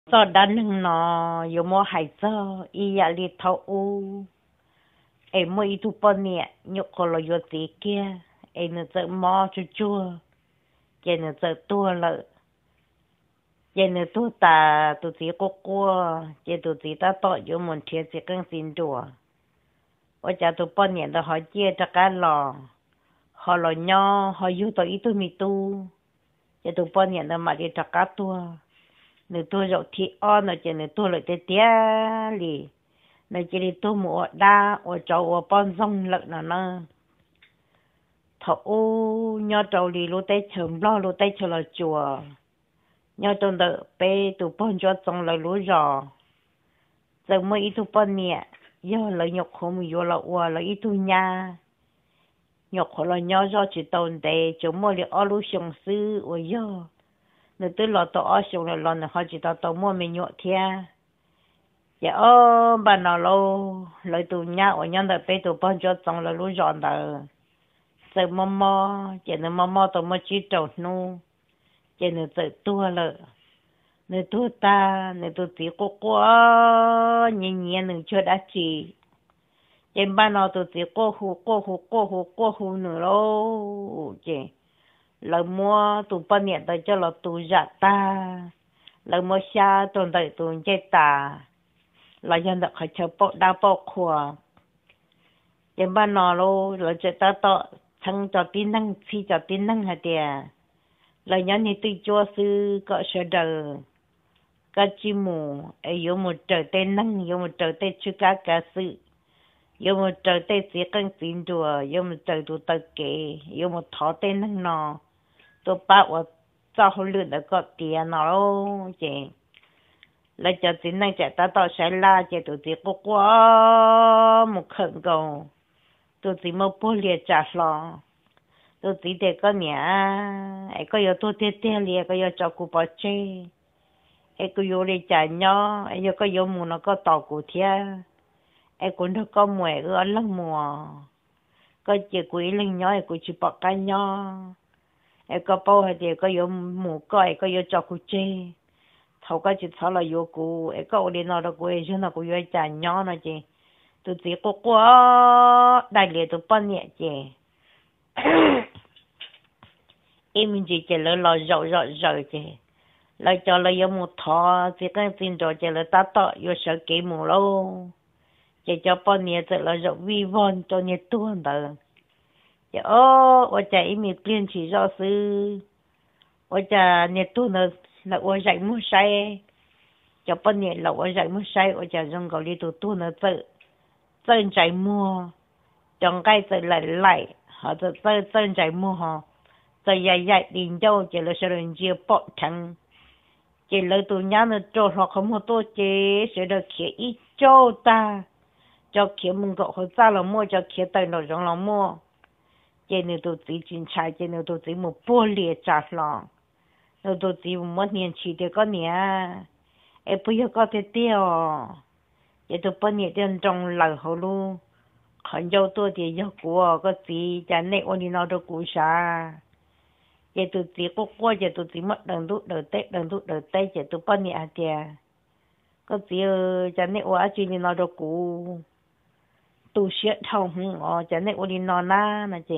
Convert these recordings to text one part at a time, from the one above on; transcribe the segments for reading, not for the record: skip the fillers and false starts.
cho đàn nó yêu mua hải cho ý ya li thâu u em mua ít tu bận nhẹ nhục còn là yêu tí kia em nó tự mua chua chua cái nó tự tua lợ cái nó tu ta tu chỉ cô cái tu chỉ ta tọt yêu muốn thiệt chỉ cần xin đùa ở cha tu bận nhẹ đó họ chia cho cái lò họ lò nho họ yêu tọt ít tu mi tu cái tu bận nhẹ đó mà đi cho cái tua nếu tôi dọn thì on nó chỉ nếu tôi lại tê tê li nếu chỉ đi tôi mua đa ở chỗ ở bên sông lợn nó thầu nhớ trâu li lô tê chấm lo lô tê chở là chùa nhớ trong đó bé tụ bên cho sông là lúa giò giờ mới ít tụ bên nè giờ là nhọc không giờ là qua là ít tụ nhà nhọc không là nhớ cho chỉ tồn để chúng mới đi ở lúa sông sư ở giờ nếu tôi lọt tàu ở xuống là lọt họ chỉ tàu mua mình nhọ thia dạ bà nào lâu lấy tụ nhà ở nhân đại bé tụ bao cho xong là lúa giòn đó giờ mò chỉ nên mò tụ mua chỉ trâu nu chỉ nên tự tua lợ nên tua ta nên tụ chỉ quá nhẹ nên chưa đã chỉ chỉ bà nào tụ chỉ cô hú nữa đâu chỉ lời mua tụ bao nhiêu tới cho là tụ giả ta lời mua xa tụ tới tụ chơi ta là dân được khai chờ bộ đa bộ khua dân ban nọ lô là chơi ta tọ thằng cho tin năng phi cho tin năng hả tiề là nhân như tự cho sư có sợ đời cả chi mù ấy yêu một trời tên năng yêu một trời tên chưa cả sự yêu một trời tên sẽ căng tin đùa yêu một trời tụ tờ kể yêu một thọ tên năng nọ tôi bảoว่าเจ้าเขาเลือดแล้วก็เตียนเอาเจแล้วจะสินั่งจะตาต่อใช้ลาเจตัวที่ก็กว่ามุขเก่าตัวที่มาพูดเรียจ่าลอตัวที่เด็กก็เนี่ยไอ้ก็อยู่ตัวเตี้ยเรียก็อยู่จอกูปอเจไอ้ก็อยู่เรียจ่าย่อไอ้ก็อยู่มูนก็ต่อกูเทียไอ้คนที่ก็มวยก็ลังมัวก็เจกูอีลิงย่อไอ้กูชิปากกันย่อไอ้ก็เป้าให้เด็กก็อยู่หมูก้อยก็อยู่จอกูเจthầu cái chỉ thầu là yêu cô, cái cậu đi nào đó cô ấy chứ nào cô yêu trả nhỏ nó chứ, tụi chị cô quá đại liệt tụi bao nhiêu chứ, em chỉ chỉ là rồi chứ, lại cho là yêu một thọ, chỉ cần tin rồi chỉ là ta tọ yêu sợ kỹ mù lâu, chỉ cho bao nhiêu chỉ là rồi vi von cho nhiêu tuần đó, chứ ở chạy em liền chỉ do sư, ở chạy nhiêu tuần nữa là ở dạy mua say cho bao nhiêu là ở dạy mua say ở nhà dùng gọi đi tu nó tự dạy mua trong cái tự lại họ tự dạy mua họ tự dạy tiền đâu chỉ là sự đơn giản bỏ thằng chỉ là tụi nhà nó cho họ không có tôi chỉ sẽ được kia ít cho ta cho kia mông cậu họ ra là mua cho kia tay nó trong là mua chỉ nếu tụi chỉ chuyên trái chỉ nếu tụi chỉ một bữa liệt trả lòng rồi tôi chỉ muốn nhận chỉ để có nhỉ, em bây giờ có thể tiêu, vậy tôi bây giờ tiền trong lời họ luôn, còn dâu tôi thì dâu của có gì chả này ôn đi nào đâu cũng sao, vậy tôi chỉ có qua vậy tôi chỉ mất đằng đút đợt tết vậy tôi bây giờ tiền, có gì chả này ôn chỉ đi nào đâu cũng, tôi sẽ thông chả này ôn đi nào na chứ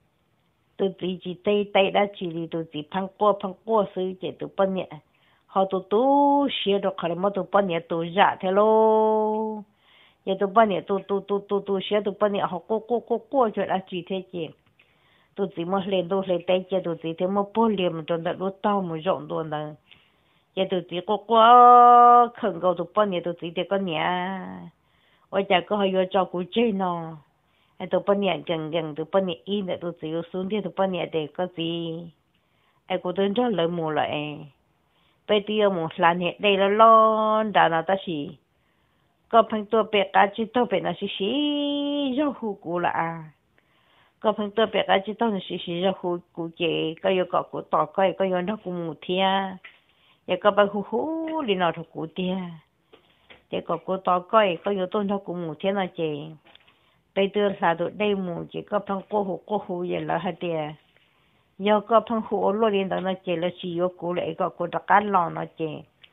tôi chỉ tay đã chỉ đi tôi chỉ phăng qua sư chỉ tôi bao nhiêu họ tôi xia được khỏi mà tôi bao nhiêu tôi giả thế lo giờ tôi bao nhiêu tôi xia tôi bao nhiêu họ cô chuyện đã chỉ thế chứ tôi chỉ mới lên tay chứ tôi chỉ thế mà bao liềm trong đó lúc tao mới rộng luôn đó giờ tôi chỉ có quá khẩn cầu tôi bao nhiêu tôi chỉ thế có nhà ở nhà có hay cho cô chơi nóไอ้ตัวปนเนี่ยยังตัวปนเนี่ยอีเนี่ยตัวสิวสูงที่ตัวปนเนี่ยเด็กก็สิไอ้กูตัวนี้เลยหมู่เลยไปเที่ยวหมู่หลานเนี่ยได้แล้วร้อนด่านาตาชีก็เพิ่งตัวเป็ดกาจิโตเป็ดน่ะสิยอหูกูละก็เพิ่งตัวเป็ดกาจิโตน่ะสิยอหูกูเจก็อยู่กับกูต่อก็อยู่นักกูหมู่เทียยังก็ไปหูลีนอทุกูเทียเด็กกับกูต่อก็อยู่ต้นนักกูหมู่เทียน่ะเจไปเตือนสาธุได้หมู่จีก็พังโกหูอย่างละฮะเดียยก็พังหูโลเรียนต่างๆเจแล้วชีโยกูเลยก็กูตะการลองนะเจ กู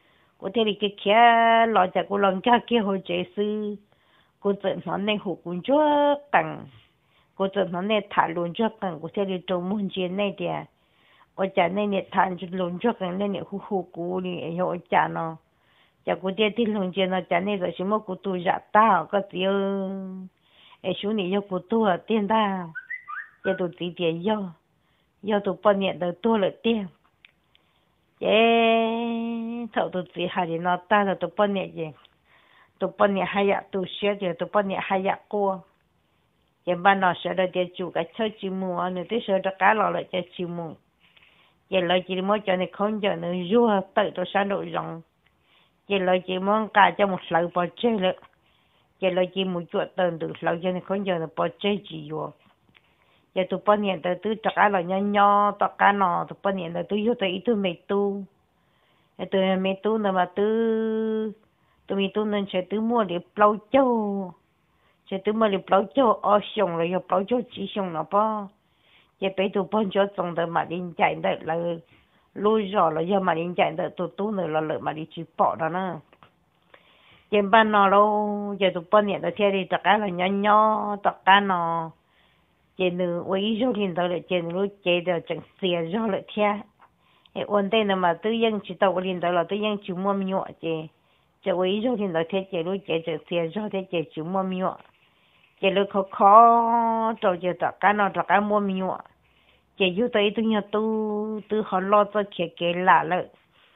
我这里个kia老家个人家给好这事，我这那内户工作干，我这那内谈论作干，我这里周末节那点，我家那里谈就论作干那里户股里有我家呢，家我这地论节呢，家那个什么股都热大个只有，哎兄弟要股多点大，也都几点要都半年都多了点。thầu tôi chỉ hai thì nó ta là tôi bao nhiêu gì tôi bao nhiêu hai ạ tôi xé thì tôi bao nhiêu hai ạ cô giờ ban nó sẽ là để chủ cái chơi chim mù nữa tới sẽ là cá lò lại cho chim mù giờ lại chỉ muốn cho này không giờ nữa rùa tự tôi sáng độ rộng giờ lại chỉ muốn cả cho một lần bỏ chơi nữa giờ lại chỉ muốn chuột tần được lâu cho này không giờ là bỏ chơi chỉ vô giờ tụi bao nhiêu từ tất cả là nhỏ tất cả nó tụi bao nhiêu từ vô tới từ mấy tu từ mấy tu nữa mà từ mấy tu nên sẽ từ mua để bao châu sẽ từ mua để bao châu ở xong rồi bao châu chỉ xong nó bao giờ bây tụi bao châu trồng được mà đi chạy được là lôi rồi là giờ mà đi chạy được tụi tu nữa là lợi mà đi chỉ bỏ đó nữa giờ ban nó đâu giờ tụi bao nhiêu theo đi tất cả là nhỏ tất cả nó trên nữ với số tiền đó là trên núi chế được chẳng xìa do lợi theo ổn định là mà tự nhiên chỉ tàu tiền đó là tự nhiên chỉ mua nhọ chế chế với số tiền đó theo chế núi chế chẳng xìa do theo chế chỉ mua nhọ chế lúc khó cho chế tất cả mua nhọ chế yêu tới tự nhiên tu họ lo cho cái lạ lợi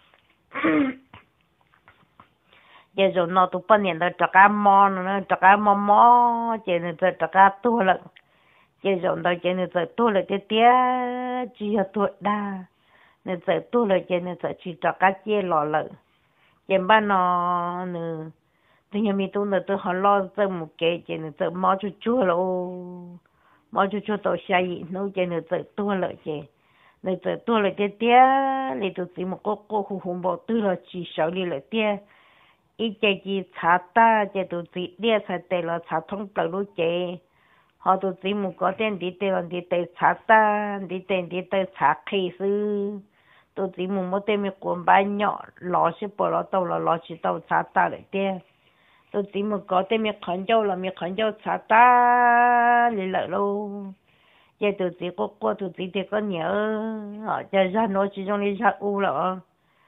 chế rồi nó tụ bao nhiêu đó tất cả mò chế nên tất cả tu lợi chế rồi đó chế nên tu lợi chế tía chỉ là tu đa nên tu lợi chế nên chỉ tất cả chế lò lợi chế ban nó nữa tự nhiên mình tu nữa tu họ lo cho một cái chế nên mò chút chua luôn mò chút chua tổ sai nó chế nên tu lợi chế nên tu lợi chế tía lấy tu chỉ một cô hùng bộ tu lợi chỉ sợ đi lợi tía ít chế chỉ查ta chế tu chỉ đi查tê là查thông tờ luôn chế họ tu chỉ một có tên đi tê查ta đi tê查khí sư tu chỉ một tên mi cuốn bài nhỏ lò xí bỏ lò tàu là lò xí tàu查ta lại tê tu chỉ một có tên mi khẩn châu查ta lì lợi luôn chế tu chỉ có tu chỉ thì có nhớ họ cho ra nó chỉ trong đi ra u là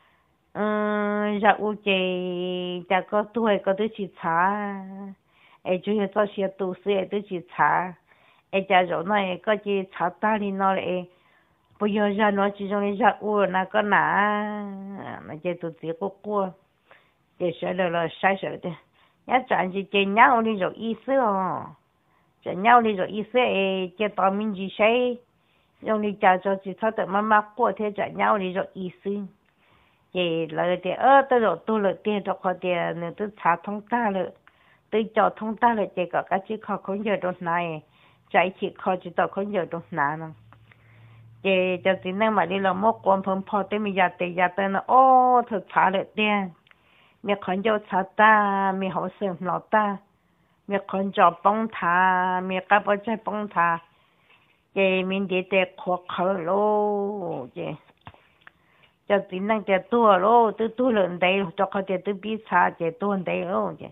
dạ u chị chả có tuổi có đứa chị trả ấy chủ yếu cho xe tu sĩ đứa chị trả ấy chả rồi này có chị trả ta đi nó lại bây giờ ra nó chỉ trong dạ u là có mà chị tu sĩ có chị sợ là sai sợ đấy nhớ chẳng chị nhau đi rồi ý xứ chị nhau đi rồi ý xứ chị tao mình gì sai dùng đi chả cho chị thao tự mà qua thế chả nhau đi rồi ý xứ chị là thì tôi rồi tôi là tiền cho họ tiền nên tôi trả thông ta rồi tôi cho thông ta rồi chị có cái chiếc kho không giờ đâu này chạy chị kho chỉ tao không giờ đâu nè chị cho chị nên mà đi làm một quan phẩm phò tới mình giờ tới nó thực trả được tiền mình không cho trả ta mình không xem nó ta mình không cho bông thà mình cái bao trái bông thà chị mình đi để khó lô chị cho tính năng để tua lô tu lần đấy cho họ để tu biết xa để tu lần đấy lô chứ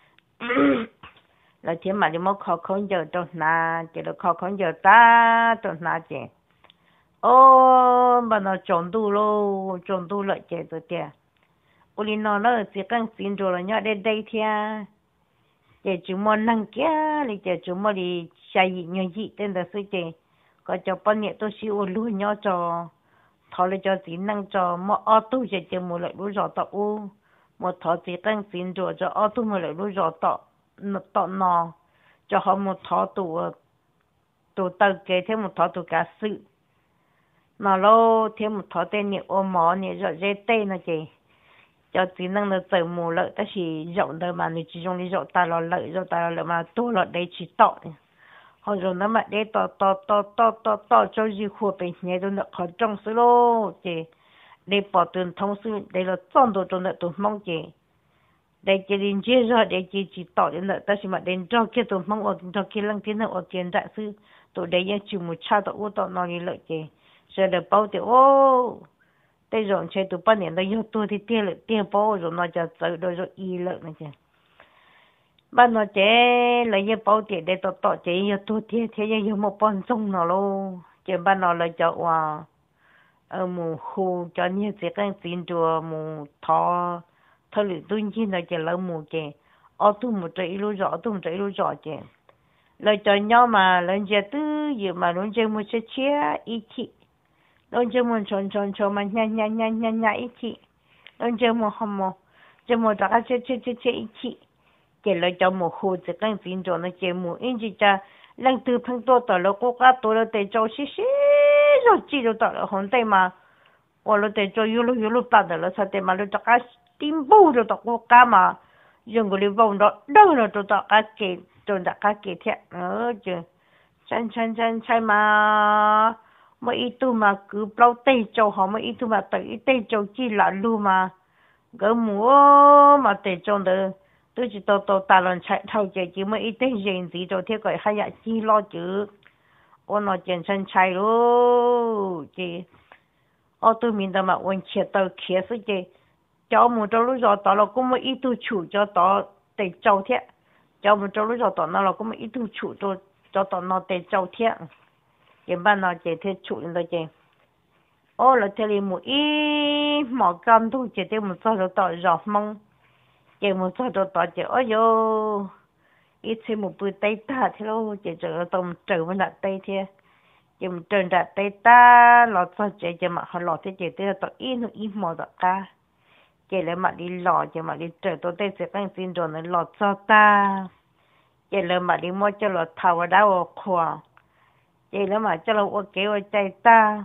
là chỉ mà đi mua khó không giờ trong na chỉ là khó không giờ ta trong na chứ mà nó trộn tu lợi chứ tôi tiếc uli nó chỉ cần xin rồi là nhớ đến đây thia chỉ chúng mua năng kia thì chúng mua đi xài nhiều gì tên là sự chứ có cho bao nhiêu tôi siêu luôn nhớ cho thọ lại cho chỉ năng cho một ô tô chỉ một loại lúa giò tàu một thọ chỉ cần xin rồi cho ô tô một loại lúa giò tàu nó cho họ một thọ tụ tàu kế thêm một thọ tụ cá sự nó lô thêm một thọ tên nhiều ô mỏ nhiều rồi dễ tê nó chị cho chỉ năng là tự mù lợi ta chỉ rộng đời mà chỉ dùng đi rộng ta là lợi mà tu lợi đây chỉ tọ họ rồi nó mà để to cho gì khu bên nhà tôi nó khó trong sự lô chị để bỏ tiền thông sự để là chọn đồ trong đó tôi mong chị để chị đến chia ra để chị chỉ tỏ đến lợi ta chỉ mà đến cho kia tôi mong ở cho kia lăng tiến ở tiền đại sư tôi để cho chỉ một cha tôi ô tao nói lợi chị rồi được bao tiền đây rồi chơi tụ bao nhiêu đây tôi thì tiền bao rồi nó cho tự đôi rồi y lợi này chứ ban nó chế lấy cái bao tiền để tọt chế tôi thì thế giờ một bọn sông nó luôn chế ban nó lấy cho vào ở mù khu cho nhiều cái tiền chùa mù thọ thọ lưỡi tuôn chi nó chế lấy mù chế ở tu một trái lúa rõ tu một trái lúa rõ chế lấy cho nhau mà lấy chế tư giờ mà lấy chế một chế chia ít chị lấy chế một chọn mà nhá ít chị lấy chế một hòm chế một cái chế ít chị chế lấy cho một khu cái tiền chùa nó chế một in chỉ cha lần từ phân tổ tao nó cố gắng tổ nó để cho xí rồi chỉ rồi tao hôm nay mà我哋做有办的了，才得嘛，你这个顶部就到国家嘛，用个你忘了，扔了就到个给，就到个给贴，就猜嘛，么一度嘛，cứ bao tay cho họ mà ít tu mà tự tay cho chỉ là luôn mà, cái mua mà tay cho được, tôi chỉ ta lần chạy thâu chỉ mà ít tay riêng gì cho thế cái hay là chỉ lo chứ, ôn nó chân chạy luôn, chỉ ở tôi mình đã mà quan chết tao kia sự gì cho một chỗ lúc rồi tao là cũng một ít tu chủ cho tao để trâu thế cho một chỗ lúc rồi tao nó là cũng một ít tu chủ cho tao nó để trâu thế cái ban nó chỉ thế chủ lên đó chứ ô là thế là một ít mỏ cam tu chỉ để một số cho tao rõ mong chỉ một số cho tao chỉ ôi yo ít thêm một bữa tay ta thế đâu chỉ cho tao trở về lại tay thế chừng trơn ra tay ta lọt sao chạy cho mà họ lọt thế chạy tới tao in mò đó ta chạy lại mà đi lọt chạy mà đi trời tôi tay sẽ căng xin rồi nó lọt sao ta chạy lại mà đi mua cho lọt thầu ở đâu khoa chạy lại mà cho lọt ok ở chạy ta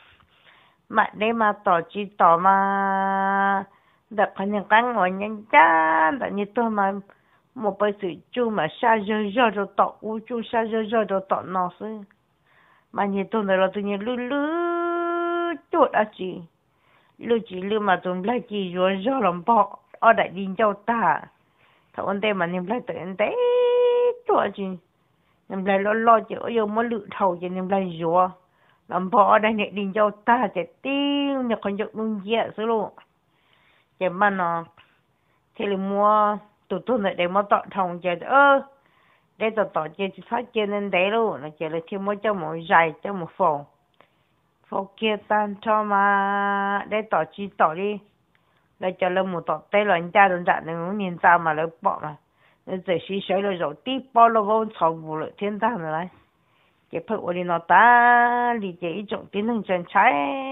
mà đây mà tỏ chỉ tỏ mà đặt phải những cái ngồi nhanh chán tại như tôi mà một bài sự chú mà xa rơ rồi tỏ u chú xa rơ rồi tỏ nó xứ mà như tôi nói là tôi như lư chốt à chị lư mà tôi lại chỉ rồi làm bỏ ở đại đình châu ta thằng anh đây mà niệm lại tự anh đấy chốt chị niệm lại lo chị ở đâu mà lự thầu chị niệm lại rồi làm bỏ ở đại đình châu ta chị tiêu nhà con chụp luôn dễ xứ luôn chị mà nó thì là mua tôi lại để mua tọt thòng chị để tọt chị phát trên lên đấy luôn là chị là thêm mỗi cho một dài cho một phố kia tan cho mà để tọt chị tọt đi là cho lên một tọt tay là anh cha đơn giản này muốn nhìn sao mà lấy bỏ mà nên giờ xí xới rồi tí bao lâu vô sầu vụ lợi thiên thang rồi đấy chị phải ở đi nó ta thì chị ý trọng tiến hành chân trái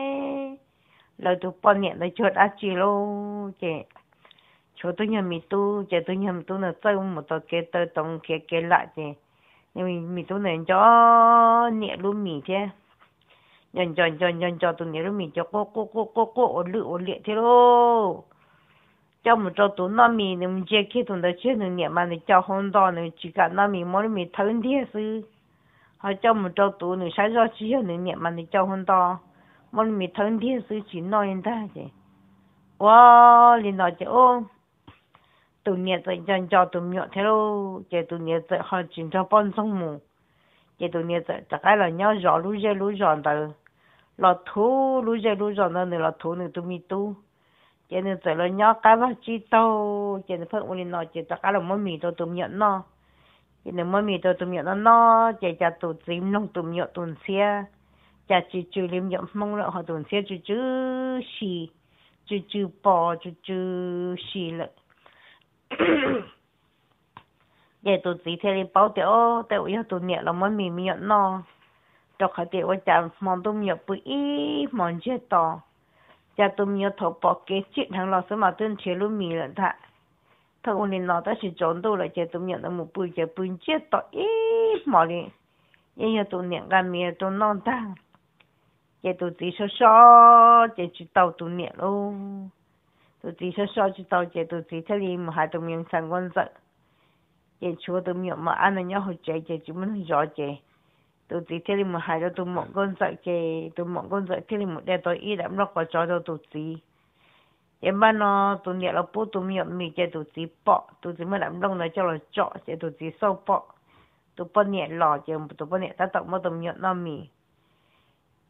lời tụ bao nhiêu là chưa đã chị luôn chị chỗ tôi nhầm tôi nhầm tu là tôi một tờ kia tôi tổng kia lại chị nhưng mì tu này cho nhẹ luôn mì thế nhân cho tôi nhẹ luôn mì cho cô ổn liệt thế đâu cho một chỗ tôi nó mì nên chơi kia tôi đã chơi được nhẹ mà để cho hôm đó nên chỉ cả nó mì mỗi mì thân thế sư họ cho một chỗ tôi nên sai do chỉ được nhẹ mà để cho hôm đó mỗi mì thân thế sư chỉ nói như thế chị wow liền nói chị ô tụi nhẹ dạy cho tụi nhọ thế đâu chị tụi nhẹ dạy họ chỉ cho bọn sông mù chị tụi nhẹ dạy tất cả là nhau rõ lú rõ đời là thú lú rõ nữa là thú nữa tụi mi tu chị nên dạy là nhau cái vật chi tao chị nên phải ôn nói chị tất cả là mỗi mì tụi nhọ nó chị nên mỗi mì tụi nhọ nó chị cho tụi chim nông tụi nhọ tụi xe chị chỉ chữ liêm nhọ mong là họ tụi xe chữ xì chữ bò chữ xì lại giờ tụi chị theo bảo tiểu yêu tụi nhẹ là mới mì nhọn no cho khai tiểu ở chạm món tụi nhẹ bự ít món chết to cha tụi nhẹ thầu bỏ cái chuyện thằng lò sớm mà tên chế luôn mì lận thà thằng ông nên nó ta chỉ trốn tôi là cha tụi nhẹ là một bự chết to ít món đi giờ tụi nhẹ gan mì tụi non ta giờ tụi chị so chỉ tàu tụi nhẹ luôn tụi chị so chỉ tàu chị tụi chị theo đi mà hai tụi mình sang quan sát chị chúa tụi mình mà ăn là nhau hồi chị chỉ muốn rõ chị tụi chị theo đi mà hai đứa tụi mộng con dạy chị tụi mộng con dạy theo đi một đêm tôi ý đám nó có cho tụi chị em ban nó tụi nhẹ là bố tụi mình chị tụi chị bỏ tụi chị mới làm đông là cho là chọ chị tụi chị sâu bỏ tụi bọn nhẹ lò chị tụi bọn nhẹ ta tặng mà tụi nhẹ nó mì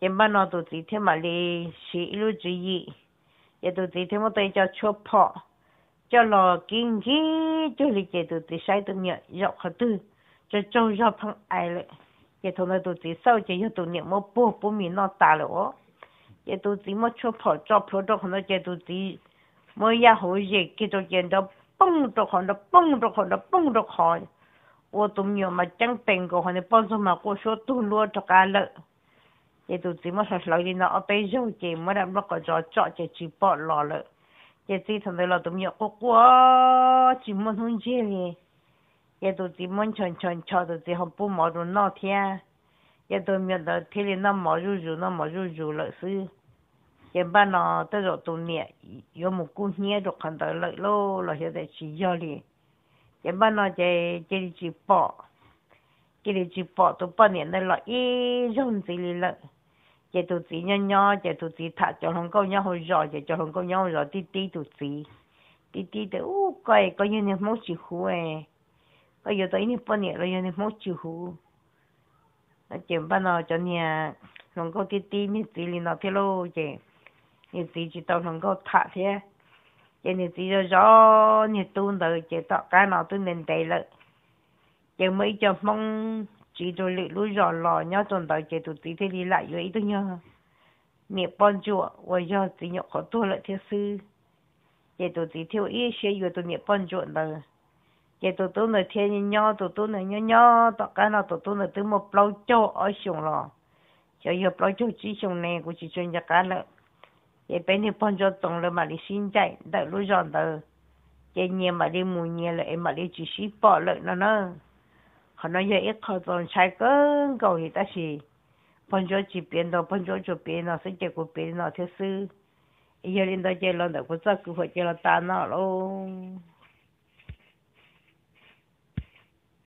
em ba nó tụi chị thêm mà đi xí lưu chú ý giờ tụi chị thêm một tay cho chua phọ cho lò kinh khí cho lịch chị tụi chị sai tụi nhẹ dọc khởi tư cho trâu dọc thằng ai lại giờ thôi là tụi chị sau chị giờ tụi nhẹ một bố mình nó tả lỗ giờ tụi chị một chua phọ cho phọ đó còn nó giờ tụi chị mới ya hồi gì cái tụi chị đó bông đó còn đó bông đó còn đó bông đó còn 我都没有嘛，讲病个，可能帮助嘛，我说都落这个了，也都怎么说老的那被肉的，没得那个做做就去包了了，也这头的了都没有，我怎么弄这哩？也都怎么吃的最后不毛着那天，也都没得天里那毛肉了是。也把那这种东西，有么过年就看到了喽，那现在吃药哩。cái ban nó chơi chỉ bỏ cái chỉ bỏ tụi bao nhiêu này là ít dùng gì là cái tụi chỉ nhỏ cái tụi chỉ thắt cho không có nhau hồi rồi cái cho không có nhau rồi tí tụi chỉ tí để cái như này muốn chịu hú cái giờ tới này bao nhiêu là như này muốn chịu hú cái ban nó cho nhà không có tí như chỉ là nó thế lô cái như chỉ tao không có thắt thế giờ này chỉ rõ như tuôn từ chỉ tao cái nào tôi nên đầy lại giờ mấy cho mong chỉ tôi lựa lúa rõ lò nhớ tuần tới chỉ tụi tí thế đi lại vậy tôi nhớ miệng bon chùa bây giờ chỉ nhậu khó tôi lại theo sư giờ tụi tí theo ý sẽ vừa tụi miệng bon chùa rồi giờ tụi tôi này theo nhau tụi tôi này nhau tao cái nào tụi tôi này từ một lâu cho ở xuống lò giờ lâu cho chỉ xuống này cũng chỉ chuyên gia cái lại cái bên này bọn cho tổng là mà đi xin chạy đợi lúc dọn tờ cái nhà mà đi mua nhà lại mà đi chỉ ship bỏ lại nó họ nói giờ ít họ dọn sai cơn cầu thì ta chỉ bọn cho chỉ biến đâu bọn cho biến nó sẽ chạy của biến nó theo sư giờ lên đó chơi lần đầu có chắc cứ phải chơi là ta nó luôn